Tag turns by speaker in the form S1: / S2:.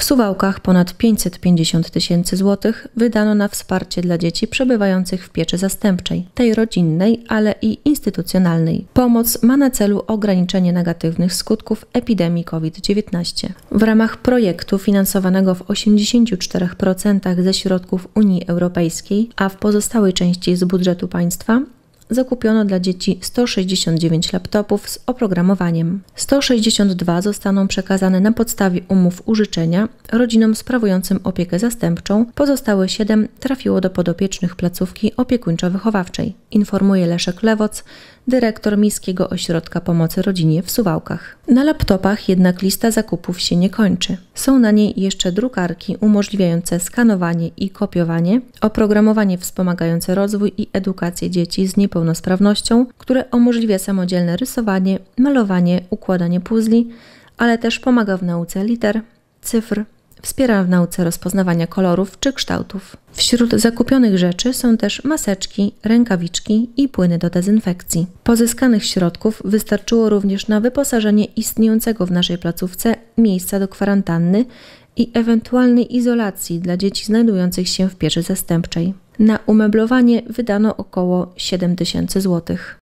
S1: Suwałkach ponad 550 000 złotych wydano na wsparcie dla dzieci przebywających w pieczy zastępczej, tej rodzinnej, ale i instytucjonalnej. Pomoc ma na celu ograniczenie negatywnych skutków epidemii COVID-19. W ramach projektu finansowanego w 84% ze środków Unii Europejskiej, a w pozostałej części z budżetu państwa, zakupiono dla dzieci 169 laptopów z oprogramowaniem. 162 zostaną przekazane na podstawie umów użyczenia rodzinom sprawującym opiekę zastępczą, pozostałe 7 trafiło do podopiecznych placówki opiekuńczo-wychowawczej, informuje Leszek Lewoc, dyrektor Miejskiego Ośrodka Pomocy Rodzinie w Suwałkach. Na laptopach jednak lista zakupów się nie kończy. Są na niej jeszcze drukarki umożliwiające skanowanie i kopiowanie, oprogramowanie wspomagające rozwój i edukację dzieci z niepełnosprawnością, które umożliwia samodzielne rysowanie, malowanie, układanie puzli, ale też pomaga w nauce liter, cyfr, wspiera w nauce rozpoznawania kolorów czy kształtów. Wśród zakupionych rzeczy są też maseczki, rękawiczki i płyny do dezynfekcji. Pozyskanych środków wystarczyło również na wyposażenie istniejącego w naszej placówce miejsca do kwarantanny i ewentualnej izolacji dla dzieci znajdujących się w pieczy zastępczej. Na umeblowanie wydano około 7 000 złotych.